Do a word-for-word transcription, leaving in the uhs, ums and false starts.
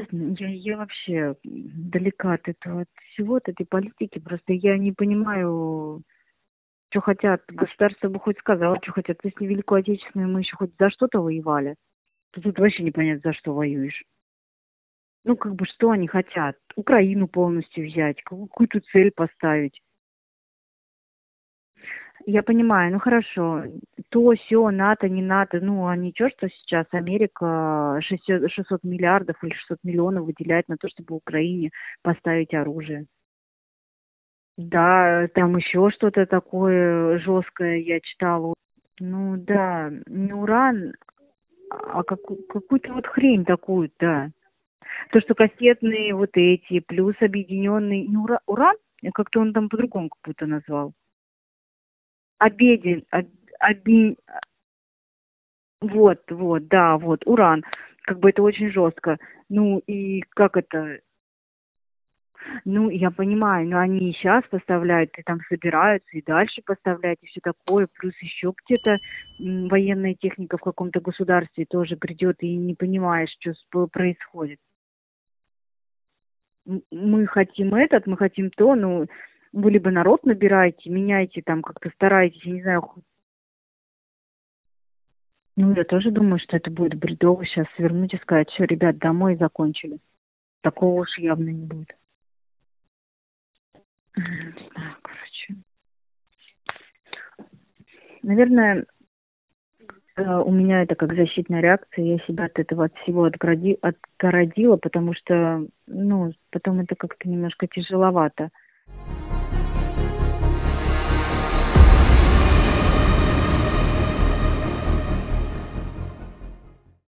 не знаю, я, я вообще далека от этого, от всего, от этой политики. Просто я не понимаю, что хотят. Государство бы хоть сказало, что хотят. Если Великую Отечественную мы еще хоть за что-то воевали, то тут вообще непонятно, за что воюешь. Ну, как бы, что они хотят? Украину полностью взять, какую-то цель поставить. Я понимаю, ну хорошо, то, сё, НАТО, не НАТО, ну а ничего, что сейчас Америка шестьсот, шестьсот миллиардов или шестьсот миллионов выделяет на то, чтобы Украине поставить оружие. Да, там еще что-то такое жесткое я читала. Ну да, не уран, а как, какую-то вот хрень такую, да. То, что кассетные вот эти, плюс объединенный, не ура, уран, как-то он там по-другому как будто назвал. Обеден, об, оби, вот, вот, да, вот, уран. Как бы это очень жестко. Ну и как это? Ну, я понимаю, но они и сейчас поставляют, и там собираются, и дальше поставлять, и все такое. Плюс еще где-то м, военная техника в каком-то государстве тоже придет, и не понимаешь, что с- происходит. М, Мы хотим этот, мы хотим то, ну, вы либо народ набираете, меняете там, как-то стараетесь, я не знаю. ху- Ну, я тоже думаю, что это будет бредово сейчас свернуть и сказать, все, ребят, домой закончили. Такого уж явно не будет. М, Не знаю, короче. Наверное, э, у меня это как защитная реакция, я себя от этого от всего отгороди, отгородила, потому что, ну, потом это как-то немножко тяжеловато.